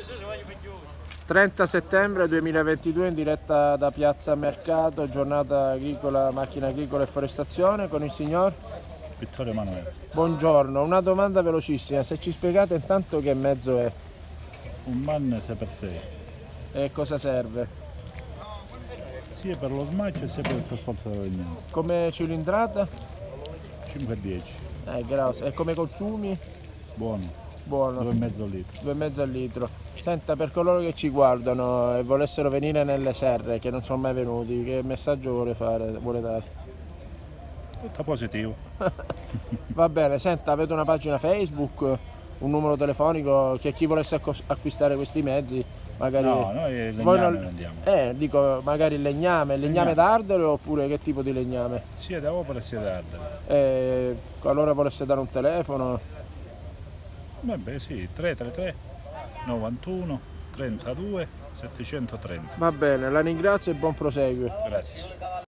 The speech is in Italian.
30 settembre 2022 in diretta da Piazza Mercato, giornata agricola, macchina agricola e forestazione con il signor Vittorio Emanuele. Buongiorno, una domanda velocissima, se ci spiegate intanto che mezzo è Un MAN 6x6, e cosa serve, sia per lo smaggio sia per il trasporto della legname. come cilindrata 5,10, grazie. E come consumi? buono, Buono, 2,5 litri. 2,5 al litro. Senta, per coloro che ci guardano e volessero venire nelle serre, che non sono mai venuti, che messaggio vuole dare? Tutto positivo. Va bene, senta, avete una pagina Facebook, un numero telefonico, che chi volesse acquistare questi mezzi, magari... No, noi il Voi legname non- vendiamo. dico, magari il legname da ardere oppure che tipo di legname? Sia da opera sia da ardere. Qualora volesse dare un telefono, Vabbè sì, 333 91 32 730. va bene, la ringrazio e buon proseguio. Grazie.